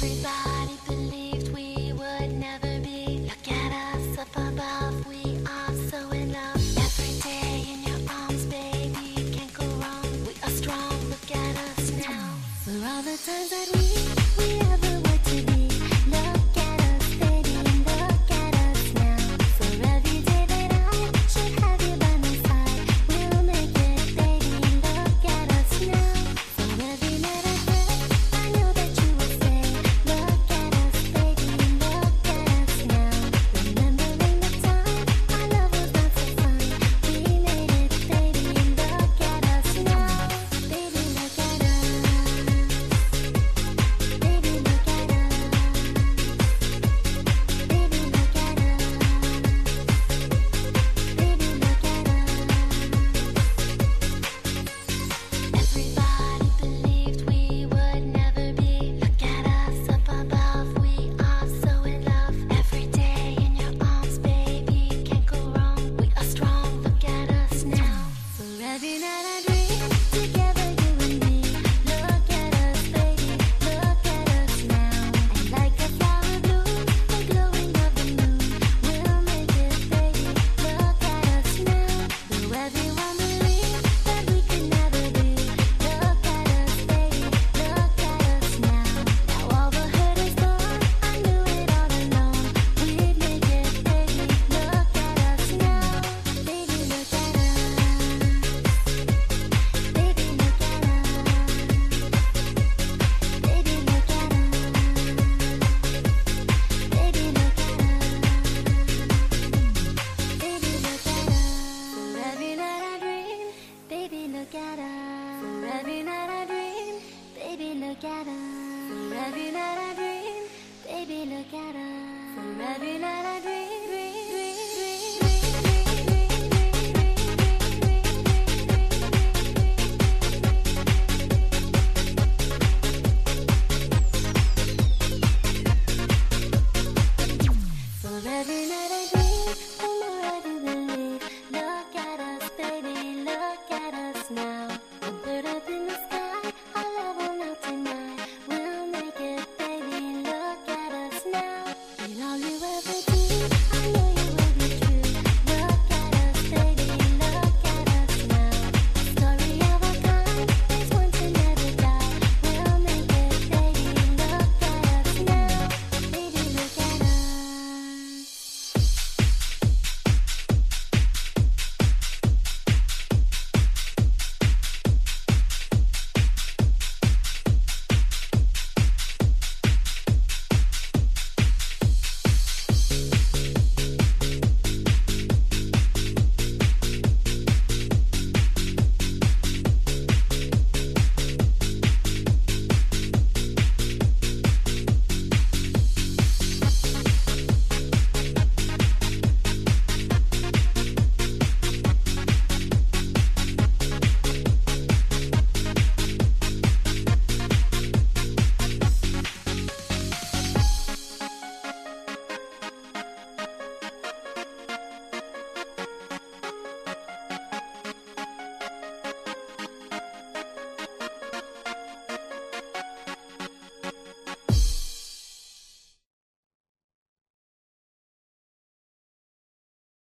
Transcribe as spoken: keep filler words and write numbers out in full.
Everybody believed we would never be. Look at us up above, we are so in love. Every day in your arms, baby, can't go wrong. We are strong, look at us now. For all the times that we, we ever were to be. Look at us, baby, look at us now. For every day that I should have you by my side, we'll make it, baby, look at us now. For every night I pray, I know that you will say, look at us, baby, look at us now. Remembering the time our love was not so fun, we made it, baby, look at us now. Baby, look at us. Baby, look at us. Baby, look at us. Baby, look at us. Everybody believed we would never be. Look at us up above, we are so in love. Every day in your arms, baby, can't go wrong. We are strong, look at us now. For every night I dream, together you and me. Look at us, baby, look at us now. And like a flower bloom, the glowing of the moon, we'll make it, baby, look at us now. Though everyone believed that we could never be. Look at us, baby, look at us now. Now all the hurt is gone, I knew it all along. We'd make it, baby, look at us now. Baby, look at us. Baby, look at us. Baby, look at us. Baby, look at us. Baby, look at us. For every night I dream, baby, look at us. For every night I dream, baby, look at us. For every night I dream, baby, look at us. For every night I dream.